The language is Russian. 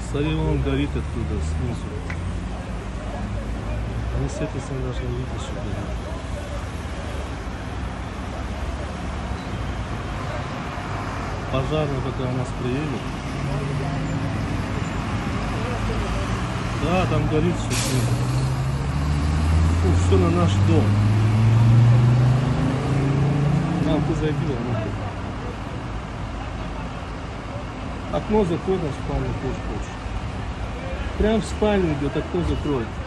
Смотри, он горит оттуда, снизу. Они с этой стороны должны видеть, что горит. Пожарные, когда у нас приедет. Да, там горит все снизу. Фу, все на наш дом. Мам, ты зайди внутрь. Окно закрой на спальню, тоже хочешь. Прям в спальню идет, окно закрой.